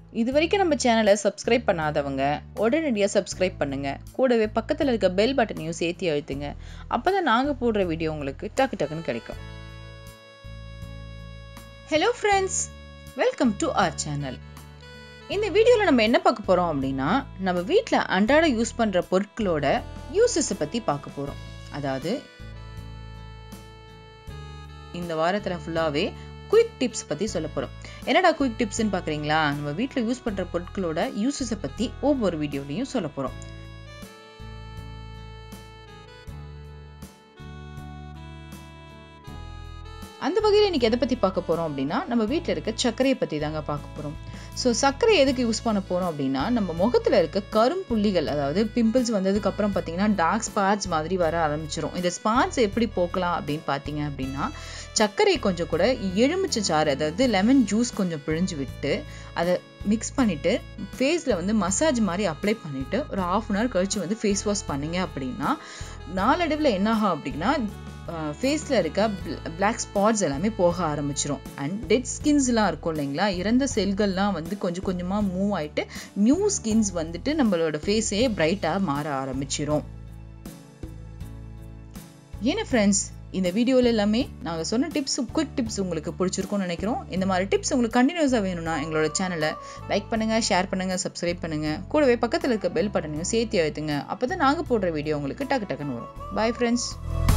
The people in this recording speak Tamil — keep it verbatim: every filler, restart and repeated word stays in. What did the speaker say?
இதுவரைக்கும் நம்ம சேனலை சப்ஸ்கிரைப் பண்ணாதவங்க உடனடியாக சப்ஸ்கிரைப் பண்ணுங்க. கூடவே பக்கத்தில் இருக்க பெல் பட்டனையும் சேர்த்து அழுத்துங்க. அப்பதான் நாங்க போடுற வீடியோ உங்களுக்கு டக்கு டக்குன்னு கிடைக்கும். Hello friends, welcome to our channel. இந்த வீடியோவில் நம்ம என்ன பார்க்க போறோம் அப்படின்னா, நம்ம வீட்டில் அன்றாட யூஸ் பண்ற பொருட்களோட யூசஸ் பத்தி பார்க்க போறோம். அதாவது இந்த வாரத்தில் ஃபுல்லாவே குயிக் டிப்ஸ் பத்தி சொல்ல போறோம். என்னடா குயிக் டிப்ஸ்ன்னு பாக்குறீங்களா? நம்ம வீட்ல யூஸ் பண்ற பொருட்களோட யூசஸ பத்தி ஒவ்வொரு வீடியோலயும் சொல்ல போறோம். அந்த வகையில் இன்னைக்கு எதை பத்தி பார்க்க போறோம் அப்படின்னா, நம்ம வீட்டில் இருக்க சர்க்கரையை பத்தி தாங்க பார்க்க போறோம். ஸோ சர்க்கரை எதுக்கு யூஸ் பண்ண போறோம் அப்படின்னா, நம்ம முகத்துல இருக்க கரும்புள்ளிகள், அதாவது பிம்பிள்ஸ் வந்ததுக்கு அப்புறம் பார்த்தீங்கன்னா டார்க் ஸ்பாட்ஸ் மாதிரி வர ஆரம்பிச்சிடும். இந்த ஸ்பாட்ஸ் எப்படி போக்கலாம் அப்படின்னு பார்த்தீங்க அப்படின்னா, சர்க்கரை கொஞ்சம் கூட எலுமிச்சை சாறு, அதாவது லெமன் ஜூஸ் கொஞ்சம் பிழிஞ்சு விட்டு அதை மிக்ஸ் பண்ணிட்டு ஃபேஸ்ல வந்து மசாஜ் மாதிரி அப்ளை பண்ணிட்டு ஒரு ஹாஃப் அன் ஹவர் கழிச்சு வந்து ஃபேஸ் வாஷ் பண்ணீங்க அப்படின்னா, நாளடைவில் என்ன ஆகும் அப்படின்னா, ஃபேஸ்ல இருக்க பிளாக் ஸ்பாட்ஸ் எல்லாமே போக ஆரம்பிச்சிடும். அண்ட் டெட் ஸ்கின்ஸ்லாம் இருக்கும் இல்லைங்களா, இறந்த செல்கள்லாம் வந்து கொஞ்சம் கொஞ்சமா மூவ் ஆயிட்டு நியூ ஸ்கின்ஸ் வந்துட்டு நம்மளோட ஃபேஸே பிரைட்டா மாற ஆரம்பிச்சிடும். ஏன்னா ஃப்ரெண்ட்ஸ், இந்த வீடியோல எல்லாமே நாங்க சொன்ன டிப்ஸ், குயிக் டிப்ஸ் உங்களுக்கு பிடிச்சிருக்கும்னு நினைக்கிறோம். இந்த மாதிரி டிப்ஸ் உங்களுக்கு கண்டினியூஸா வேணும்னா எங்களோட சேனலை லைக் பண்ணுங்க, ஷேர் பண்ணுங்க, சப்ஸ்கிரைப் பண்ணுங்க. கூடவே பக்கத்தில் இருக்க பெல் பட்டனையும் சேர்த்து அழுத்துங்க. அப்பதான் நாங்க போடுற வீடியோ உங்களுக்கு டக்கு டக்குன்னு வரும். Bye friends.